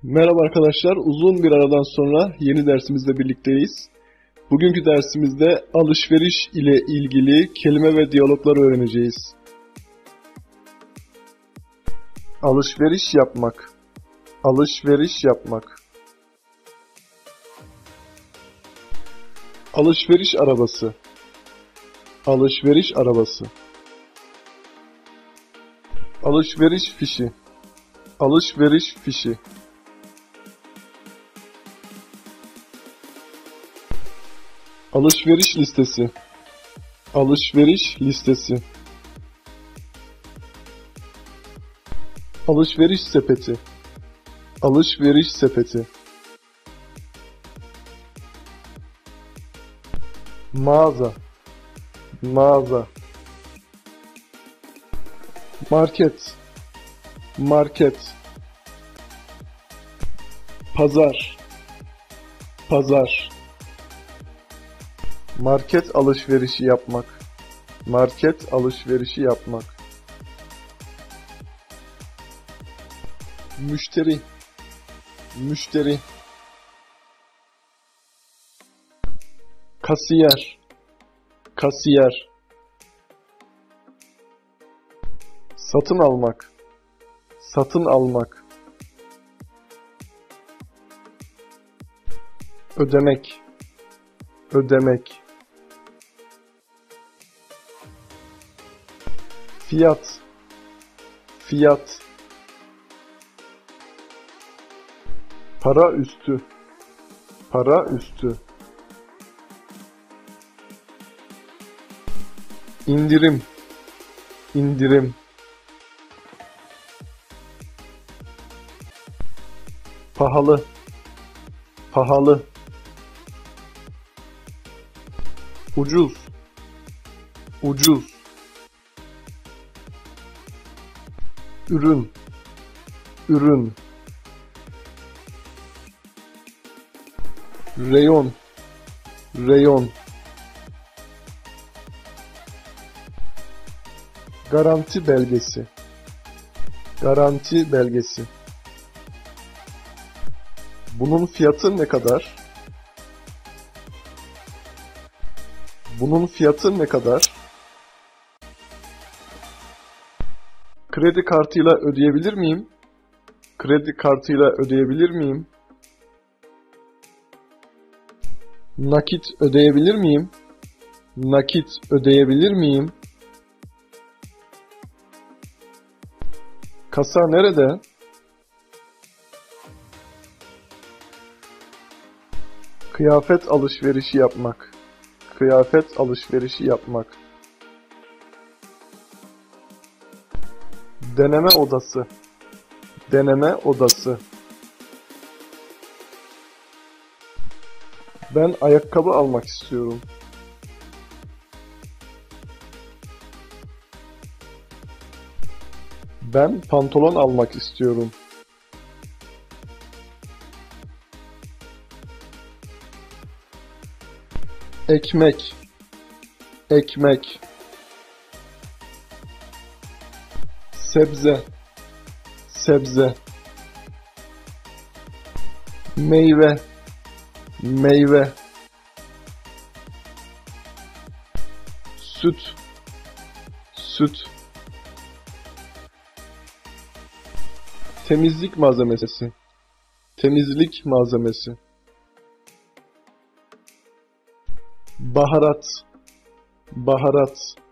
Merhaba arkadaşlar, uzun bir aradan sonra yeni dersimizle birlikteyiz. Bugünkü dersimizde alışveriş ile ilgili kelime ve diyaloglar öğreneceğiz. Alışveriş yapmak, alışveriş yapmak. Alışveriş arabası, alışveriş arabası. Alışveriş fişi, alışveriş fişi. Alışveriş listesi, alışveriş listesi. Alışveriş sepeti, alışveriş sepeti. Mağaza, mağaza. Market, market. Pazar, pazar. Market alışverişi yapmak, market alışverişi yapmak. Müşteri, müşteri. Kasiyer, kasiyer. Satın almak, satın almak. Ödemek, ödemek. Fiyat, fiyat. Para üstü, para üstü. İndirim, indirim. Pahalı, pahalı. Ucuz, ucuz. Ürün, ürün. Reyon, reyon. Garanti belgesi, garanti belgesi. Bunun fiyatı ne kadar? Bunun fiyatı ne kadar? Kredi kartıyla ödeyebilir miyim? Kredi kartıyla ödeyebilir miyim? Nakit ödeyebilir miyim? Nakit ödeyebilir miyim? Kasa nerede? Kıyafet alışverişi yapmak, kıyafet alışverişi yapmak. Deneme odası, deneme odası. Ben ayakkabı almak istiyorum. Ben pantolon almak istiyorum. Ekmek, ekmek. Sebze, sebze. Meyve, meyve. Süt, süt. Temizlik malzemesi, temizlik malzemesi. Baharat, baharat.